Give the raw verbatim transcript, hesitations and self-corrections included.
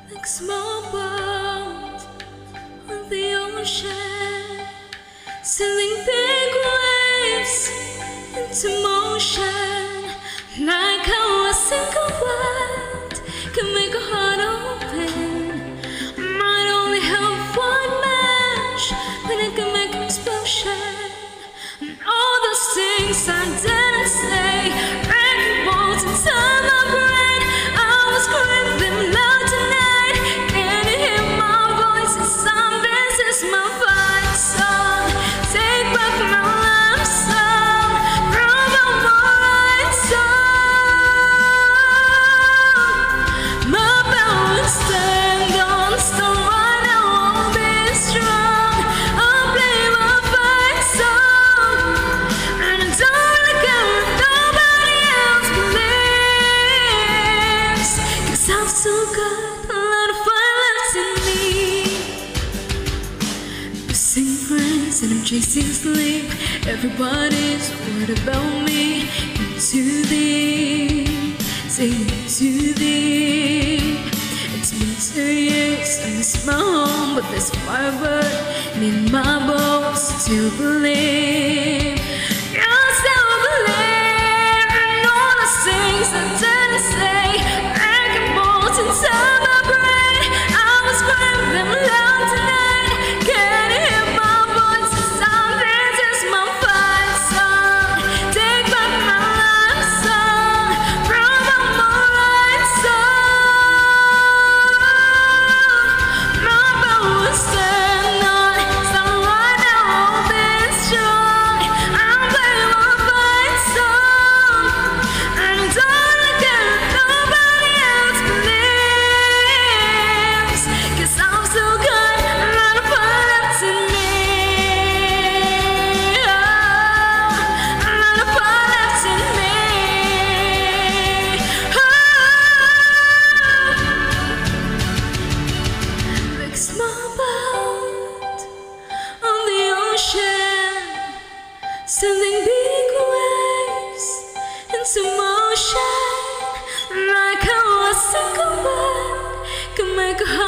like small boat on the ocean, sending big waves into motion, like how a single word can make a heart open. Might only have one match, but it can make an explosion. And all those things I didn't say, wrecking balls inside my brain. I was screaming them loud tonight. Can you hear my voice? It's on, this is my fight song. Take back my love song, prove I'm alright song. My balance stand on stone right now, I'll be strong. I'll play my fight song, and I don't care if nobody else believes, 'cause I've still got a lot of fire left in me. Missing friends and I'm chasing sleep. Everybody's worried about me. Too deep, take me too deep. It's been two years, I miss my home, but there's a firebird in my bones to believe. You still believe in all the things I didn't say. Wrecking balls inside my brain. I was screaming them loud tonight. Can you hear my voice? It's on, this is my fight song. Take back my love song, prove I'm alright song. My bones stand on, stand right now, I'll be strong. I'll play my fight song, and I don't care if nobody else believes, 'cause I'm still got a lot of fire left in me. Oh, a lot of fire left in me. Oh, like a small boat on the ocean, sending big waves into motion, like how a single word can make a heart